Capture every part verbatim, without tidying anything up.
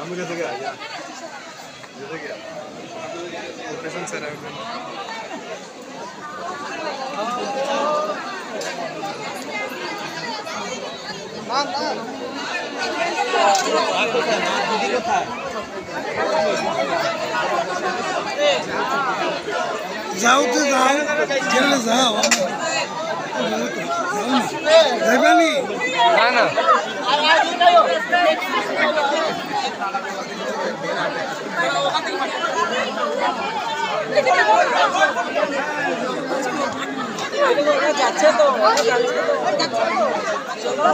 मुझे तो क्या आया मुझे क्या लोकेशन से रहा है हाँ हाँ दीदी को था जाओ तो जाओ चले जाओ যাইবানি না না যাচ্ছে তো চলো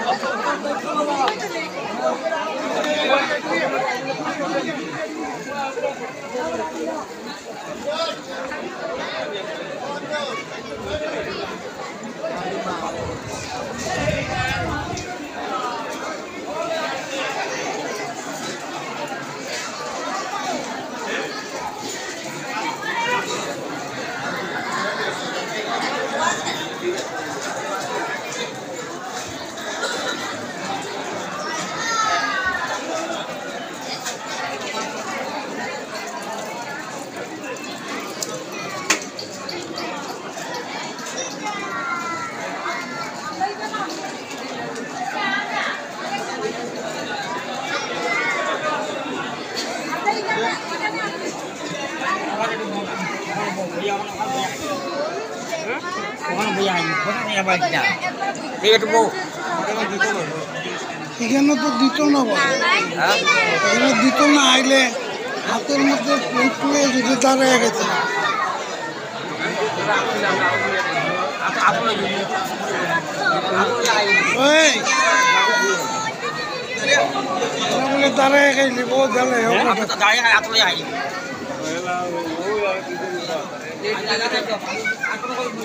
এখানে তো দিত না এখানে দিত না আইলে হাতের মধ্যে যদি দাঁড়িয়ে গেছে বলে দাঁড়িয়ে গেলি ও গেলে দাঁড়িয়ে